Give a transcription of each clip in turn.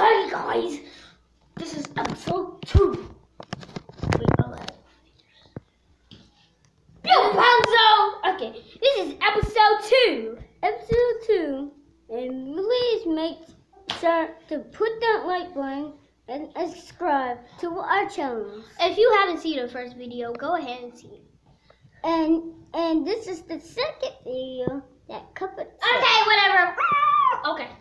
Hey guys, this is episode 2. Okay, this is episode 2. Episode 2. And please make sure to put that like button and subscribe to our channel. If you haven't seen the first video, go ahead and see it. And this is the second video that cuphead. Okay, whatever. Okay.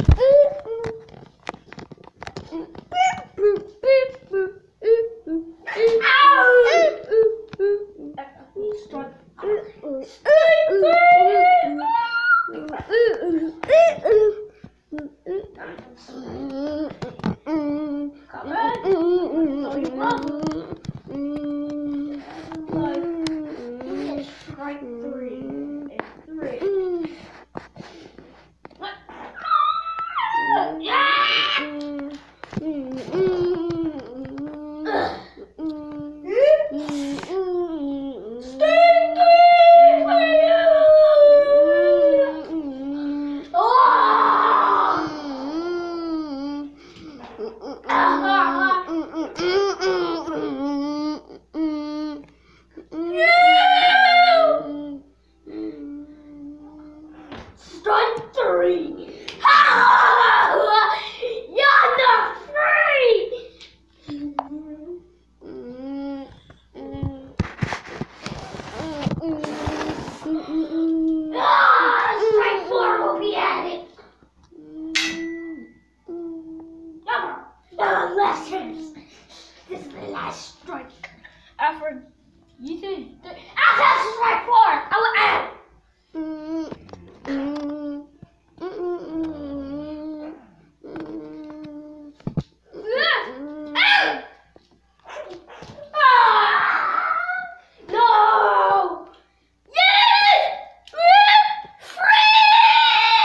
Strike 3. You're not free. Strike 4 will be added. No lessons. This is the last strike. After you say after strike 4, I will add. No! Yes! Free!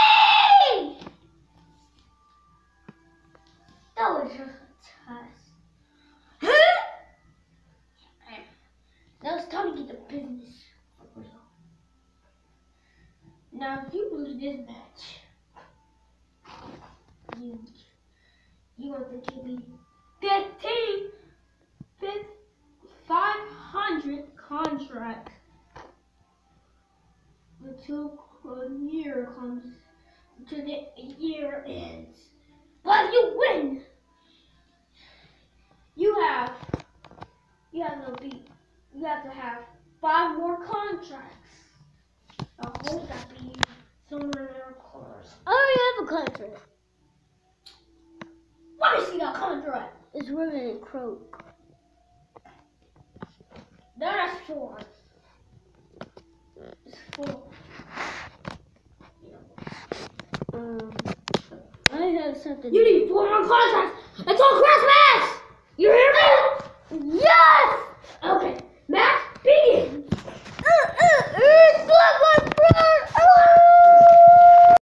That was just a test. Now it's time to get the business for real. Now, if you lose this match, you have to give me 500 contracts until a year comes, until the year ends. But if you win, you have to have 5 more contracts. I hope that be somewhere in our cars. I already have a contract. Let me see that contract. It's written in croak. That's 4. It's 4. I have something. You need 4 more contracts until Christmas! You hear me? Yes! Okay.